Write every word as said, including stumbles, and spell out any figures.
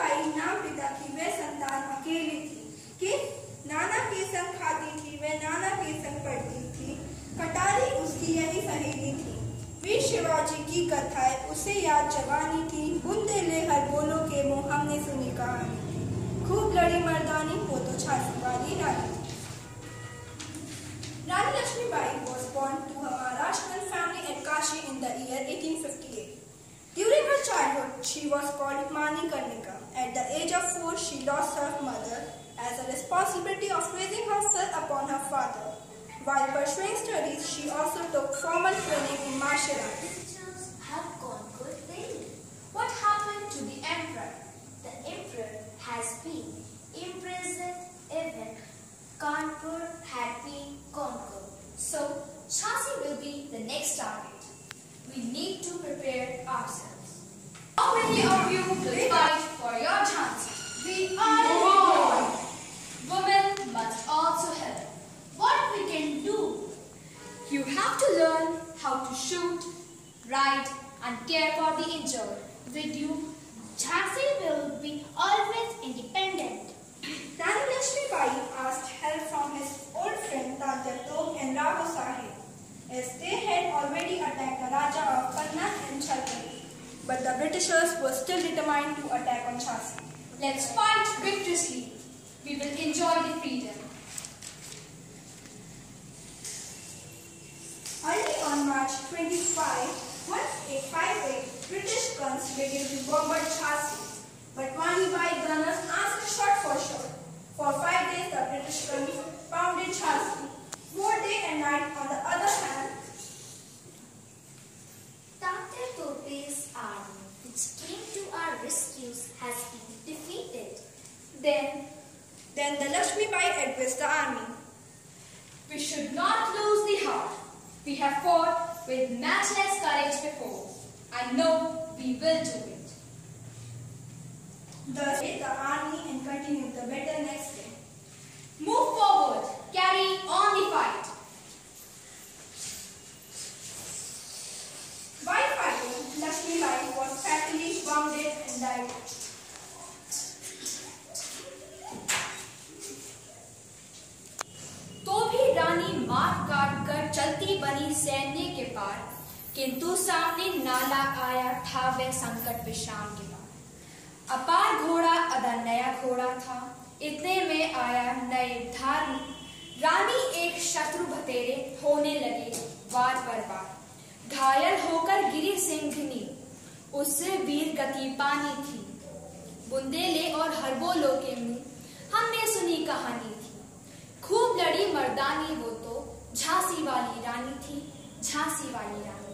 By नाम पिता की वह संतान अकेली थी कि नाना के संग खाती थी, वह नाना के संग पढ़ती थी, कटारी उसकी यही सहेली थी। वीर शिवाजी की कथाएं उसे याद जवानी थी, बुंदे ले हर बोलो के मुँह हमने सुनी कहानी थी। खूब लड़ी मर्दानी वो तो झांसी वाली रानी थी। Rani Lakshmibai was born to a Maharashtrian family at Kashi in the year eighteen fifty-eight. During her childhood, she was called Mani Karnika. At the age of four, she lost her mother as a responsibility of raising herself upon her father. While pursuing studies, she also took formal training in martial arts. Have gone good then. What happened to the emperor? The emperor has been imprisoned even Kanpur had been conquered. So, Jhansi will be the next target. We need to prepare ourselves. How many of you will fight for your Jhansi? We are all. Women must also help. What we can do? You have to learn how to shoot, ride and care for the injured. With you, Jhansi will be always independent. Rani Lakshmibai asked help from his old friend Tanja Tog and Raghu Sahib, as they had already attacked the Raja of Kannauj and Chalkali. But the Britishers were still determined to attack on Jhansi. Let's fight victoriously. We will enjoy the freedom. Early on March twenty-fifth, eighteen fifty-eight, British guns began to bombard Jhansi. But Vanibai gunners answered shot for shot. For five days, the British guns pounded Jhansi. More day and night, on the other hand, Tante Tope's army, which came to our rescues, has been defeated. Then, then the Lakshmibai addressed the army. We should not lose the heart. We have fought with matchless courage before. I know we will do it. Thus, the army and continued the battle next day. Move forward. Carry on the fight. While fighting, Lakshmibai was fatally wounded and died. तो भी रानी मार काट कर चलती बनी सैन्य के पार, किंतु सामने नाला आया था वह संकट विश्राम के बाद। अपार घोड़ा अदा नया घोड़ा था, इतने में आया नए धार। रानी एक शत्रु भतेरे होने लगे वार पर वार। घायल होकर गिरी सिंघनी, उससे वीर गति पानी थी। बुंदेले और हरबोलों के मुंह हमने सुनी कहानी थी। खूब लड़ी मर्दानी वो तो झांसी वाली रानी थी, झांसी वाली रानी।